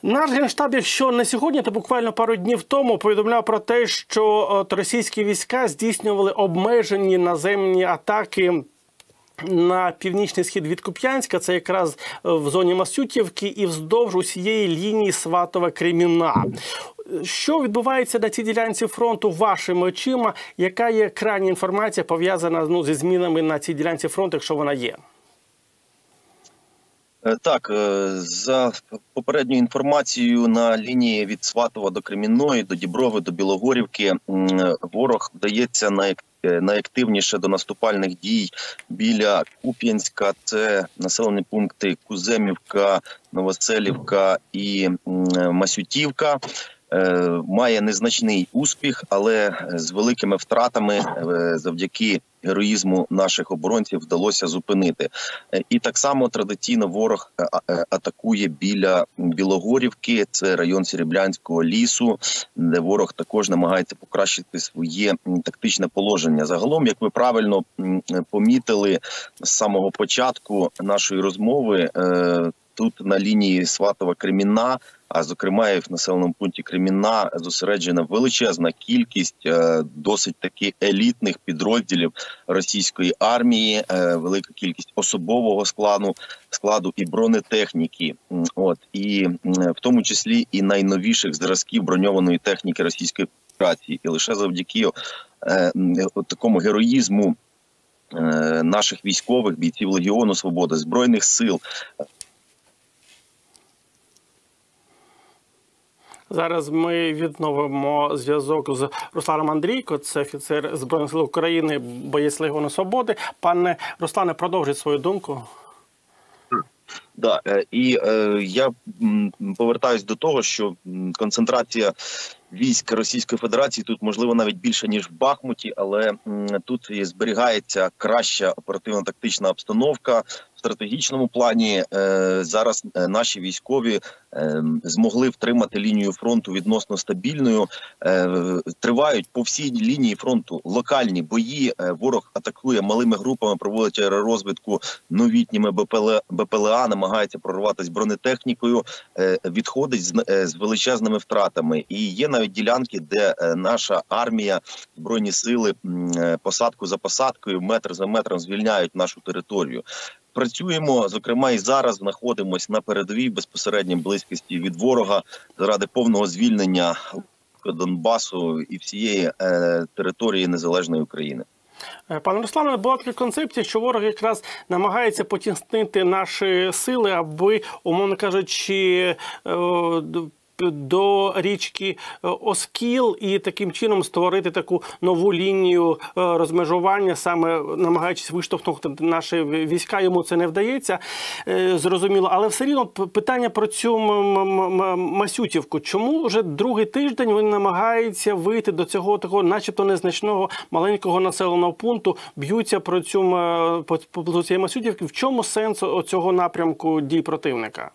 Наш Генштаб, якщо не сьогодні, то буквально пару днів тому повідомляв про те, що російські війська здійснювали обмежені наземні атаки на північний схід від Куп'янська, це якраз в зоні Масютівки і вздовж усієї лінії Сватове-Кремінна. Що відбувається на цій ділянці фронту вашими очима? Яка є крайня інформація пов'язана зі змінами на цій ділянці фронту, якщо вона є? Так, за попередньою інформацією, на лінії від Сватова до Кремінної, до Діброви, до Білогорівки ворог вдається найактивніше до наступальних дій біля Куп'янська. Це населені пункти Куземівка, Новоселівка і Масютівка. Має незначний успіх, але з великими втратами завдяки героїзму наших оборонців вдалося зупинити. І так само традиційно ворог атакує біля Білогорівки, це район Серебрянського лісу, де ворог також намагається покращити своє тактичне положення. Загалом, як ви правильно помітили з самого початку нашої розмови, тут на лінії Сватова-Кремінна, а зокрема і в населеному пункті Кремінна, зосереджена величезна кількість досить таки елітних підрозділів російської армії, велика кількість особового складу і бронетехніки. І в тому числі і найновіших зразків броньованої техніки Російської Федерації. І лише завдяки такому героїзму наших військових, бійців Легіону Свободи, Збройних сил. Зараз ми відновимо зв'язок з Русланом Андрійко, це офіцер Збройних сил України, боєць Легіону Свободи. Пане Руслане, продовжіть свою думку. Да, і я повертаюсь до того, що концентрація військ Російської Федерації тут, можливо, навіть більше, ніж в Бахмуті, але тут зберігається краща оперативно-тактична обстановка. В стратегічному плані зараз наші військові змогли втримати лінію фронту відносно стабільною. Тривають по всій лінії фронту локальні бої. Ворог атакує малими групами, проводить аеророзвідку новітніми БПЛА, намагається прорватися бронетехнікою, відходить з величезними втратами. І є навіть ділянки, де наша армія, Збройні сили посадку за посадкою, метр за метром звільняють нашу територію. Працюємо, зокрема, і зараз знаходимося на передовій безпосередній близькості від ворога заради повного звільнення Донбасу і всієї території незалежної України. Пане Руслане, була така концепція, що ворог якраз намагається потіснити наші сили, аби, умовно кажучи, до річки Оскіл і таким чином створити таку нову лінію розмежування, саме намагаючись виштовхнути наші війська. Йому це не вдається, зрозуміло. Але все рівно питання про цю Масютівку. Чому вже другий тиждень вони намагаються вийти до цього такого начебто незначного маленького населеного пункту, б'ються про цієї Масютівки? В чому сенс цього напрямку дій противника?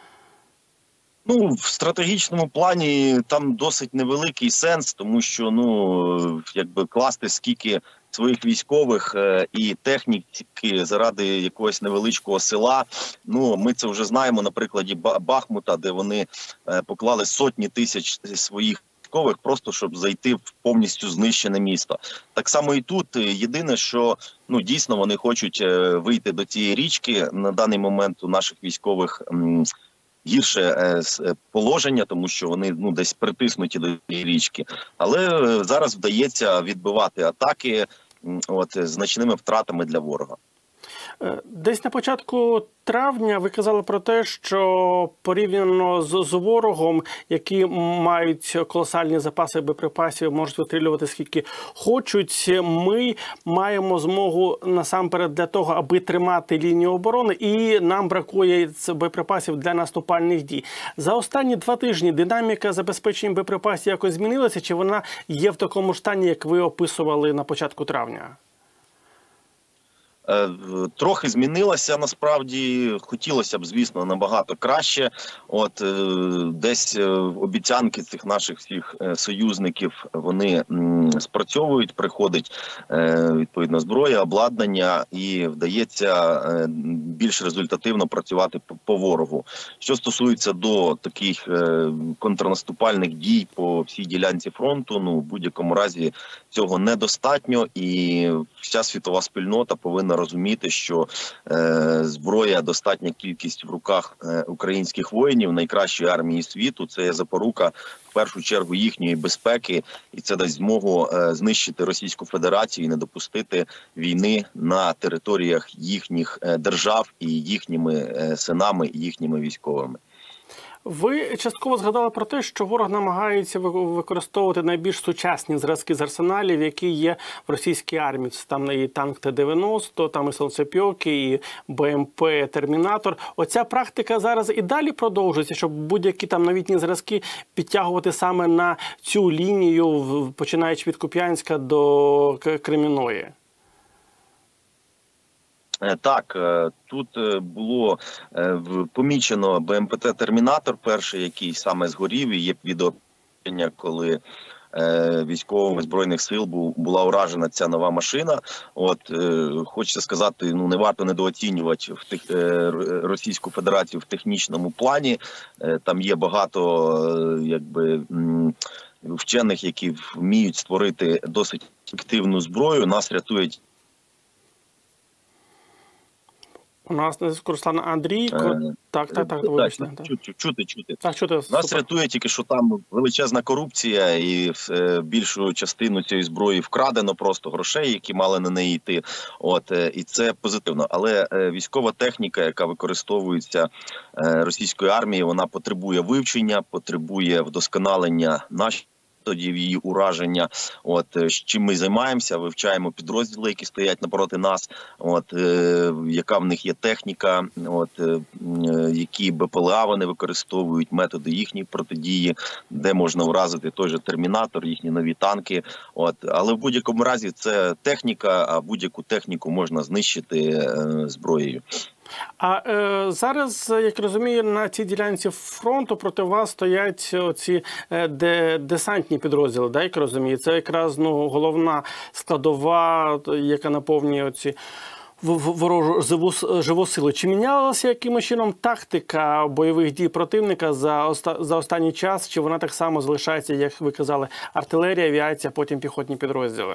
В стратегічному плані там досить невеликий сенс, тому що, класти скільки своїх військових і техніки заради якогось невеличкого села. Ми це вже знаємо на прикладі Бахмута, де вони поклали сотні тисяч своїх військових просто, щоб зайти в повністю знищене місто. Так само і тут. Єдине, що дійсно вони хочуть вийти до цієї річки. На даний момент у наших військових гірше положення, тому що вони десь притиснуті до цієї річки. Але зараз вдається відбивати атаки значними втратами для ворога. Десь на початку травня ви казали про те, що порівняно з ворогом, які мають колосальні запаси боєприпасів, можуть вистрілювати скільки хочуть, ми маємо змогу насамперед для того, аби тримати лінію оборони, і нам бракує боєприпасів для наступальних дій. За останні 2 тижні динаміка забезпечення боєприпасів якось змінилася, чи вона є в такому стані, як ви описували на початку травня? Трохи змінилася, насправді. Хотілося б, звісно, набагато краще. Десь обіцянки цих наших всіх союзників, вони спрацьовують, приходить відповідно зброя, обладнання, і вдається більш результативно працювати по ворогу. Що стосується до таких контрнаступальних дій по всій ділянці фронту, в будь-якому разі цього недостатньо, і вся світова спільнота повинна розуміти, що зброя, достатня кількість в руках українських воїнів, найкращої армії світу, це є запорука в першу чергу їхньої безпеки, і це дасть змогу знищити Російську Федерацію і не допустити війни на територіях їхніх держав і їхніми синами, і їхніми військовими. Ви частково згадали про те, що ворог намагається використовувати найбільш сучасні зразки з арсеналів, які є в російській армії. Це там і танк Т-90, там і Сонцепьоки, і БМП «Термінатор». Оця практика зараз і далі продовжується, щоб будь-які там новітні зразки підтягувати саме на цю лінію, починаючи від Куп'янська до Кремінної? Так, тут було помічено БМП «Термінатор», перший, який саме згорів, і є відео, коли військовими Збройних сил була уражена ця нова машина. Хочеться сказати, не варто недооцінювати Російську Федерацію в технічному плані. Там є багато вчених, які вміють створити досить ефективну зброю. Нас рятують. У нас на зв'язку Руслан Андрійко. Вибачте. Чути. Нас рятує тільки, що там величезна корупція, і більшу частину цієї зброї вкрадено просто грошей, які мали на неї йти. І це позитивно. Але військова техніка, яка використовується російською армією, вона потребує вивчення, потребує вдосконалення наших методів її ураження. Чим ми займаємося, вивчаємо підрозділи, які стоять напроти нас, яка в них є техніка, які БПЛА вони використовують, методи їхньої протидії, де можна вразити той же «Термінатор», їхні нові танки. Але в будь-якому разі це техніка, а будь-яку техніку можна знищити зброєю. А зараз, як розумію, на цій ділянці фронту проти вас стоять оці десантні підрозділи, да, як розумію? Це якраз головна складова, яка наповнює оці ворожу живу силу. Чи мінялася якимось чином тактика бойових дій противника за останній час? Чи вона так само залишається, як ви казали, артилерія, авіація, потім піхотні підрозділи?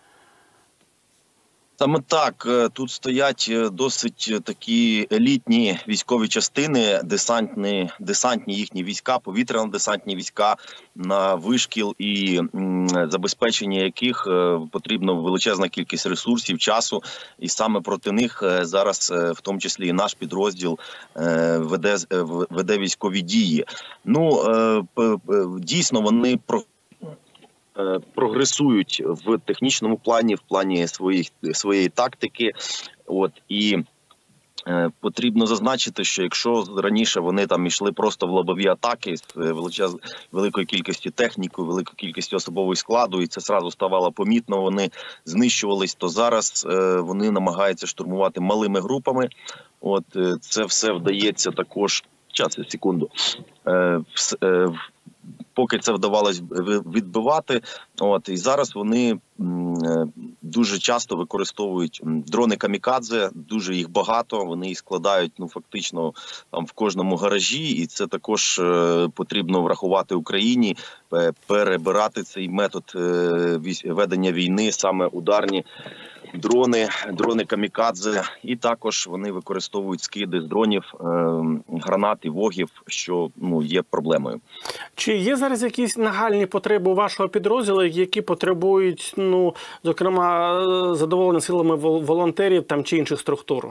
Саме так, тут стоять досить такі елітні військові частини, десантні їхні війська, повітряно-десантні війська, на вишкіл і забезпечення яких потрібна величезна кількість ресурсів, часу. І саме проти них зараз, в тому числі і наш підрозділ, веде військові дії. Дійсно, вони прогресують в технічному плані, в плані своєї тактики. І потрібно зазначити, що якщо раніше вони там йшли просто в лобові атаки з великою кількістю техніки, великою кількістю особового складу, і це зразу ставало помітно, вони знищувались, то зараз вони намагаються штурмувати малими групами. Це все вдається також, секунду, поки це вдавалось відбивати. І зараз вони дуже часто використовують дрони камікадзе, дуже їх багато, вони їх складають фактично там в кожному гаражі, і це також потрібно врахувати Україні, перебирати цей метод ведення війни, саме ударні дрони камікадзе, і також вони використовують скиди з дронів, гранат і вогів, що є проблемою. Чи є зараз якісь нагальні потреби у вашого підрозділу, які потребують, зокрема, задоволення силами волонтерів там чи інших структур?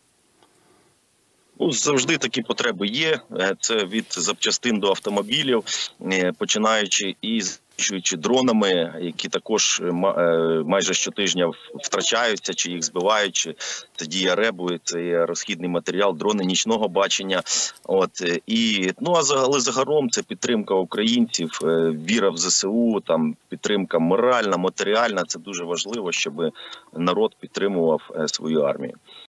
Завжди такі потреби є. Це від запчастин до автомобілів, починаючи із Чи дронами, які також майже щотижня втрачаються, чи їх збивають, чи це дія РЕБу, це є розхідний матеріал, дрони нічного бачення. Але загалом це підтримка українців, віра в ЗСУ, там підтримка моральна, матеріальна. Це дуже важливо, щоб народ підтримував свою армію.